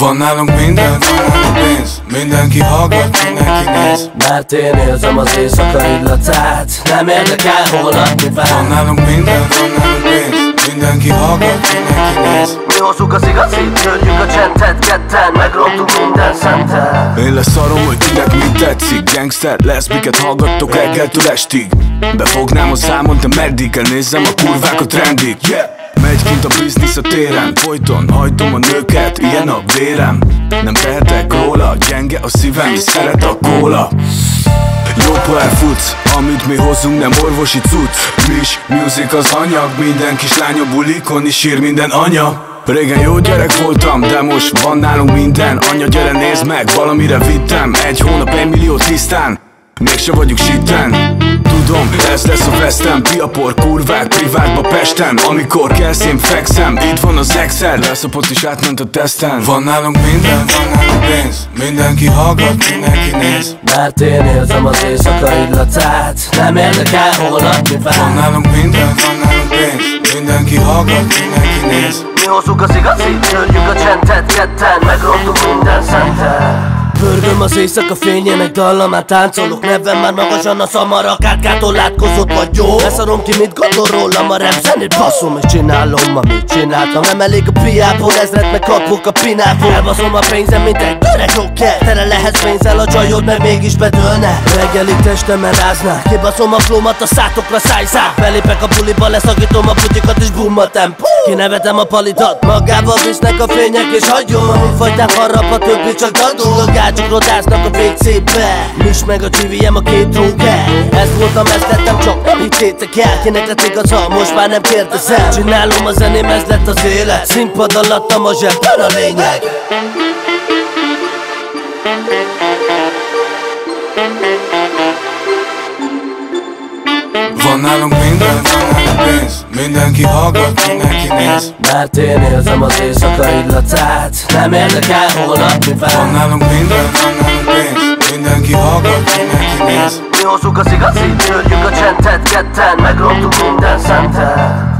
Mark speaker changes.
Speaker 1: Van nálunk minden, van nálunk pénz. Mindenki hallgat, mindenki néz.
Speaker 2: Mert én érzem az éjszaka illatát. Nem érdekel holnap mi vár.
Speaker 1: Van nálunk minden, van nálunk pénz. Mindenki hallgat, mindenki néz.
Speaker 2: Mi hozzuk az igazit, törjük a csendet ketten. Megrontunk minden szentet.
Speaker 1: Én leszarom, hogy kinek mi tetszik. Gangster leszbiket hallgattok reggeltől estig. Befognám a számon, de meddig kell nézzem a kurvákat trendig. Megy kint a biznisz a téren, folyton hajtom a nőket, ilyen a vérem. Nem tehetek róla, gyenge a szívem, és szeret a kóla. Jópa elfutsz, amit mi hozunk, nem orvosi cucc. Miss music az anyag, minden kislány a bulikon is sír minden anya. Régen jó gyerek voltam, de most van nálunk minden. Anya, gyere nézd meg, valamire vittem. Egy hónap, 1 millió tisztán, mégse vagyunk sitten. Tudom, ez lesz a vesztem. Piapor, kurvák, privátba Pesten. Amikor kelsz, én fekszem. Itt van az Excel, leszapott is átment a teszten. Van nálunk minden, van nálunk pénz. Mindenki hallgat, mindenki néz.
Speaker 2: Mert én érzem az éjszaka illatát. Nem érdekel holnap mi vár.
Speaker 1: Van nálunk minden, van nálunk pénz. Mindenki hallgat, mindenki néz.
Speaker 2: Mi hozzuk az igazit, törjük a csendet ketten. Megrontunk minden szentet. Pörgöm az éjszaka fényének dallamát, táncolok nevem már magasan a szamara. Kárkától látkozott vagy jó. Leszarom ki, mit gondol rólam a rap zenét. Basszom és csinálom, amit csináltam. Nem elég a piából, ezret meg kapok a pinából. Elbaszom a pénzem, mint egy öreg rocker. Tere lehetsz pénzzel, a csajod meg mégis bedőlne. Reggelig testemen ráznák, kibaszom a flómat a szátokra szájszák. Belépek a buliba, leszakítom a butikat és bum a tempó. Kinevetem a palitot, magával visznek a fények és hagyom. Amit fajtán harrap, a többi csak dadul. A gácsok rodáznak a WC-be. Miss meg a csiviem a két tróger. Ez voltam, ezt lettem, csak nem hittétek el. Kinek lett igaza, most már nem kérdezem. Csinálom a zeném, ez lett az élet. Színpad alattam a zsebben a lényeg.
Speaker 1: Van nálunk minden, van nálunk pénz. Mindenki hallgat, mindenki néz.
Speaker 2: Mert én érzem az éjszaka illatát. Nem érdekel holnap mi vár.
Speaker 1: Van nálunk minden, van nálunk pénz. Mindenki hallgat, mindenki néz.
Speaker 2: Mi hozzuk az igazit, törjük a csendet ketten. Megrontunk minden szentet.